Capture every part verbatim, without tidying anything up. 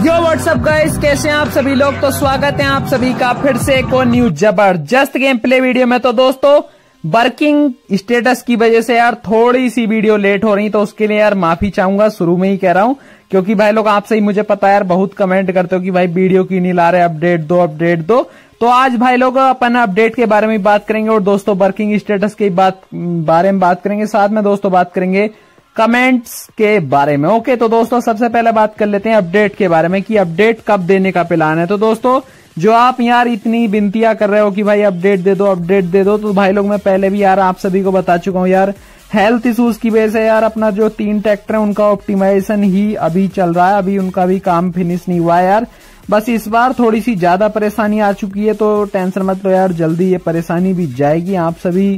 यो WhatsApp guys, कैसे हैं आप सभी लोग। तो स्वागत है आप सभी का फिर से एक और न्यू जबरदस्त गेम प्ले वीडियो में। तो दोस्तों वर्किंग स्टेटस की वजह से यार थोड़ी सी वीडियो लेट हो रही, तो उसके लिए यार माफी चाहूंगा, शुरू में ही कह रहा हूं, क्योंकि भाई लोग आपसे ही मुझे पता है यार बहुत कमेंट करते हो कि भाई वीडियो क्यों नहीं ला रहे, अपडेट दो अपडेट दो। तो आज भाई लोग अपन अपडेट के बारे में बात करेंगे और दोस्तों वर्किंग स्टेटस के बात बारे में बात करेंगे, साथ में दोस्तों बात करेंगे कमेंट्स के बारे में। ओके, तो दोस्तों सबसे पहले बात कर लेते हैं अपडेट के बारे में कि अपडेट कब देने का प्लान है। तो दोस्तों जो आप यार इतनी विनतियां कर रहे हो कि भाई अपडेट दे दो अपडेट दे दो, तो भाई लोग मैं पहले भी यार आप सभी को बता चुका हूं यार, हेल्थ इश्यूज की वजह से यार अपना जो तीन ट्रैक्टर है उनका ऑप्टिमाइजेशन ही अभी चल रहा है, अभी उनका भी काम फिनिश नहीं हुआ है यार। बस इस बार थोड़ी सी ज्यादा परेशानी आ चुकी है, तो टेंशन मत लो यार, जल्दी ये परेशानी भी जाएगी। आप सभी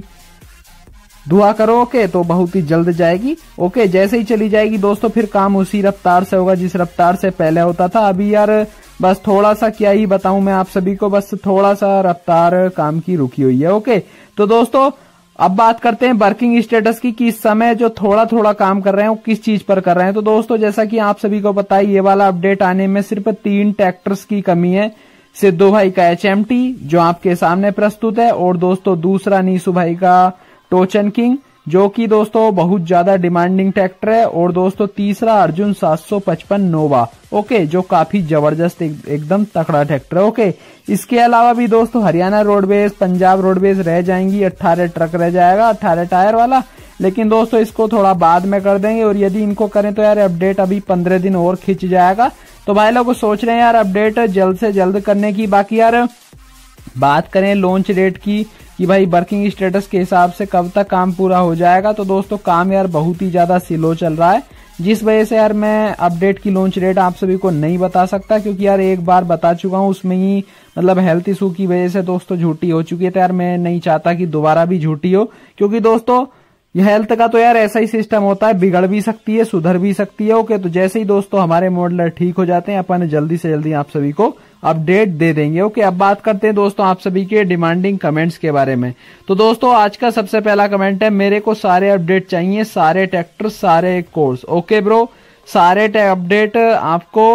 दुआ करो ओके, तो बहुत ही जल्द जाएगी। ओके, जैसे ही चली जाएगी दोस्तों फिर काम उसी रफ्तार से होगा जिस रफ्तार से पहले होता था। अभी यार बस थोड़ा सा क्या ही बताऊं मैं आप सभी को, बस थोड़ा सा रफ्तार काम की रुकी हुई है। ओके, तो दोस्तों अब बात करते हैं वर्किंग स्टेटस की कि इस समय जो थोड़ा थोड़ा काम कर रहे हैं वो किस चीज पर कर रहे हैं। तो दोस्तों जैसा कि आप सभी को पता है, ये वाला अपडेट आने में सिर्फ तीन ट्रैक्टर्स की कमी है। सिद्धू भाई का एच एम टी जो आपके सामने प्रस्तुत है, और दोस्तों दूसरा नीसू भाई का टोचन किंग जो कि दोस्तों बहुत ज्यादा डिमांडिंग ट्रैक्टर है, और दोस्तों तीसरा अर्जुन सात सौ पचपन नोवा ओके, जो काफी जबरदस्त एक, एकदम तकड़ा ट्रैक्टर है। ओके, इसके अलावा भी दोस्तों हरियाणा रोडवेज पंजाब रोडवेज रह जाएंगी, अट्ठारह ट्रक रह जाएगा, अट्ठारह टायर वाला, लेकिन दोस्तों इसको थोड़ा बाद में कर देंगे, और यदि इनको करें तो यार अपडेट अभी पंद्रह दिन और खिंच जाएगा। तो भाई लोग सोच रहे हैं यार अपडेट जल्द से जल्द करने की। बाकी यार बात करें लॉन्च डेट की कि भाई वर्किंग स्टेटस के हिसाब से कब तक काम पूरा हो जाएगा, तो दोस्तों काम यार बहुत ही ज्यादा स्लो चल रहा है, जिस वजह से यार मैं अपडेट की लॉन्च डेट आप सभी को नहीं बता सकता, क्योंकि यार एक बार बता चुका हूं, उसमें ही मतलब हेल्थ इशू की वजह से दोस्तों झूठी हो चुकी है। तो यार मैं नहीं चाहता कि दोबारा भी झूठी हो, क्योंकि दोस्तों हेल्थ का तो यार ऐसा ही सिस्टम होता है, बिगड़ भी सकती है सुधर भी सकती है। ओके, तो जैसे ही दोस्तों हमारे मॉडलर ठीक हो जाते हैं अपन जल्दी से जल्दी आप सभी को अपडेट दे देंगे। ओके, अब बात करते हैं दोस्तों आप सभी के डिमांडिंग कमेंट्स के बारे में। तो दोस्तों आज का सबसे पहला कमेंट है, मेरे को सारे अपडेट चाहिए, सारे ट्रैक्टर सारे कोर्स। ओके ब्रो, सारे अपडेट आपको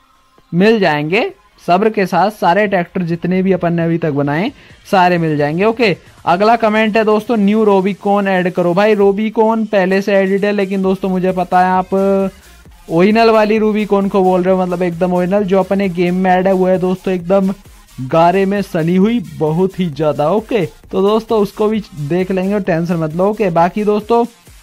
मिल जाएंगे सब्र के साथ, सारे ट्रैक्टर जितने भी अपन ने अभी तक बनाए सारे मिल जाएंगे। ओके, अगला कमेंट है दोस्तों, न्यू रोबिकॉन ऐड करो। भाई रोबिकॉन पहले से एडिड है, लेकिन दोस्तों मुझे पता है आप ओरिजिनल वाली रूबिकॉन को बोल रहे हो, मतलब एकदम ओरिजिनल जो अपने गेम में ऐड है वो है दोस्तों एकदम गारे में सनी हुई बहुत ही ज्यादा। ओके, तो दोस्तों उसको भी देख लेंगे और टेंशन मत लो। ओके, बाकी दोस्तों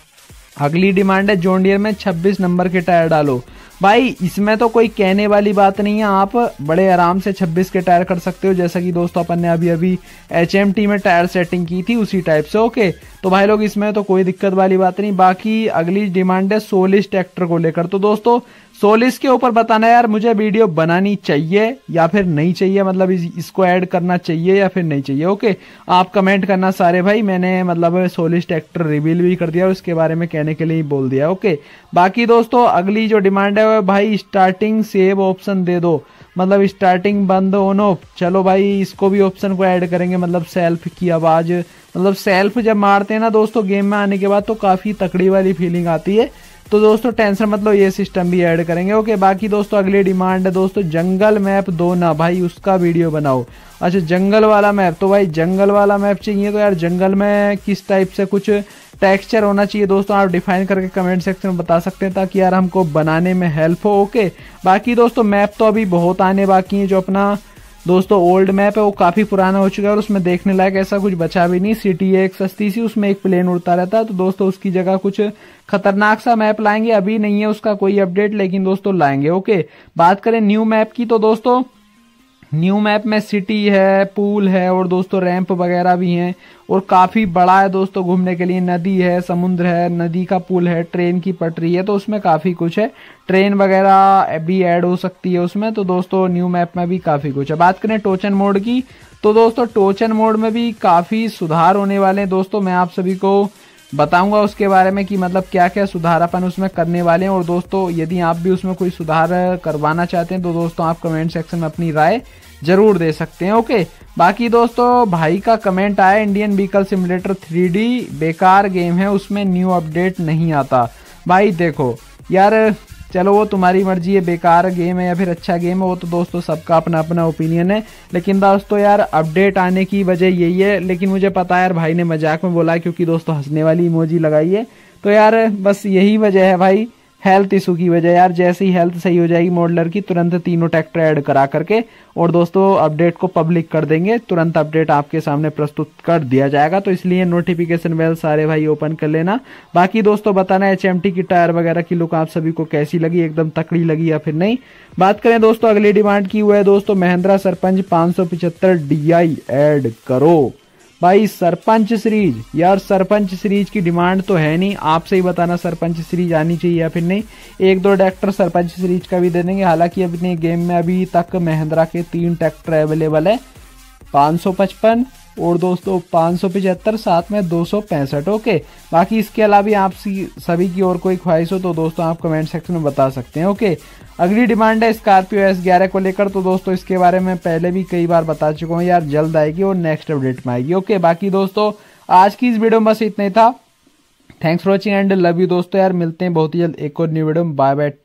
अगली डिमांड है जॉन डियर में छब्बीस नंबर के टायर डालो। भाई इसमें तो कोई कहने वाली बात नहीं है, आप बड़े आराम से छब्बीस के टायर कर सकते हो, जैसा कि दोस्तों अपन ने अभी अभी एच एम टी में टायर सेटिंग की थी उसी टाइप से। ओके, तो भाई लोग इसमें तो कोई दिक्कत वाली बात नहीं। बाकी अगली डिमांड है सोलिस ट्रैक्टर को लेकर। तो दोस्तों सोलिस के ऊपर बताना यार मुझे वीडियो बनानी चाहिए या फिर नहीं चाहिए, मतलब इस, इसको ऐड करना चाहिए या फिर नहीं चाहिए। ओके, आप कमेंट करना सारे भाई, मैंने मतलब सोलिस ट्रैक्टर रिवील भी कर दिया, उसके बारे में कहने के लिए बोल दिया। ओके, बाकी दोस्तों अगली जो डिमांड है भाई स्टार्टिंग सेव ऑप्शन दे दो, मतलब स्टार्टिंग बंद ऑन ऑफ। चलो भाई इसको भी ऑप्शन को ऐड करेंगे, मतलब सेल्फ की आवाज, मतलब सेल्फ जब मारते हैं ना दोस्तों गेम में आने के बाद तो काफी तकड़ी वाली फीलिंग आती है, तो दोस्तों टेंशन मतलब ये सिस्टम भी ऐड करेंगे। ओके, बाकी दोस्तों अगली डिमांड है दोस्तों जंगल मैप दो ना, भाई उसका वीडियो बनाओ। अच्छा जंगल वाला मैप, तो भाई जंगल वाला मैप चाहिए, तो यार जंगल में किस टाइप से कुछ टेक्सचर होना चाहिए दोस्तों आप डिफाइन करके कमेंट सेक्शन में बता सकते हैं, ताकि यार हमको बनाने में हेल्प हो। ओके, बाकी दोस्तों मैप तो अभी बहुत आने बाकी है, जो अपना दोस्तों ओल्ड मैप है वो काफी पुराना हो चुका है और उसमें देखने लायक ऐसा कुछ बचा भी नहीं। सिटी है एक सस्ती सी, उसमें एक प्लेन उड़ता रहता है, तो दोस्तों उसकी जगह कुछ खतरनाक सा मैप लाएंगे, अभी नहीं है उसका कोई अपडेट, लेकिन दोस्तों लाएंगे। ओके, बात करें न्यू मैप की, तो दोस्तों न्यू मैप में सिटी है, पूल है, और दोस्तों रैंप वगैरह भी हैं, और काफी बड़ा है दोस्तों घूमने के लिए, नदी है, समुद्र है, नदी का पुल है, ट्रेन की पटरी है, तो उसमें काफी कुछ है, ट्रेन वगैरह भी ऐड हो सकती है उसमें, तो दोस्तों न्यू मैप में भी काफी कुछ है। बात करें टोचन मोड की, तो दोस्तों टोचन मोड में भी काफी सुधार होने वाले हैं दोस्तों, मैं आप सभी को बताऊंगा उसके बारे में कि मतलब क्या क्या सुधार अपन उसमें करने वाले हैं। और दोस्तों यदि आप भी उसमें कोई सुधार करवाना चाहते हैं तो दोस्तों आप कमेंट सेक्शन में अपनी राय जरूर दे सकते हैं। ओके, बाकी दोस्तों भाई का कमेंट आया, Indian vehicle simulator three D बेकार गेम है, उसमें न्यू अपडेट नहीं आता। भाई देखो यार चलो वो तुम्हारी मर्जी है, बेकार गेम है या फिर अच्छा गेम है वो तो दोस्तों सबका अपना अपना ओपिनियन है। लेकिन दोस्तों यार अपडेट आने की वजह यही है, लेकिन मुझे पता है यार भाई ने मजाक में बोला है क्योंकि दोस्तों हंसने वाली इमोजी लगाई है, तो यार बस यही वजह है भाई, हेल्थ इशू की वजह। यार जैसे ही हेल्थ सही हो जाएगी मॉडलर की तुरंत तीनों ट्रैक्टर ऐड करा करके और दोस्तों अपडेट को पब्लिक कर देंगे, तुरंत अपडेट आपके सामने प्रस्तुत कर दिया जाएगा। तो इसलिए नोटिफिकेशन बेल सारे भाई ओपन कर लेना। बाकी दोस्तों बताना एच एम टी की टायर वगैरह की लुक आप सभी को कैसी लगी, एकदम तकड़ी लगी या फिर नहीं। बात करें दोस्तों अगली डिमांड की, हुआ है दोस्तों महिंद्रा सरपंच पांच सौ पिछहत्तर डी आई ऐड करो। भाई सरपंच सीरीज, यार सरपंच सीरीज की डिमांड तो है नहीं, आपसे ही बताना सरपंच सीरीज आनी चाहिए या फिर नहीं। एक दो ट्रैक्टर सरपंच सीरीज का भी दे देंगे। हालांकि अपने गेम में अभी तक महिंद्रा के तीन ट्रैक्टर अवेलेबल है, पाँच सौ पचपन और दोस्तों पाँच सौ पिछहत्तर, साथ में दो सौ पैंसठ। ओके, बाकी इसके अलावा आप सभी की और कोई ख्वाहिश हो तो दोस्तों आप कमेंट सेक्शन में बता सकते हैं। ओके, अगली डिमांड है स्कॉर्पियो एस ग्यारह को लेकर, तो दोस्तों इसके बारे में पहले भी कई बार बता चुका हूँ यार, जल्द आएगी और नेक्स्ट अपडेट में आएगी। ओके, बाकी दोस्तों आज की इस वीडियो में बस इतना ही था। Thanks for watching and love you दोस्तों, यार मिलते हैं बहुत ही जल्द एक और न्यू वीडियो में। Bye bye.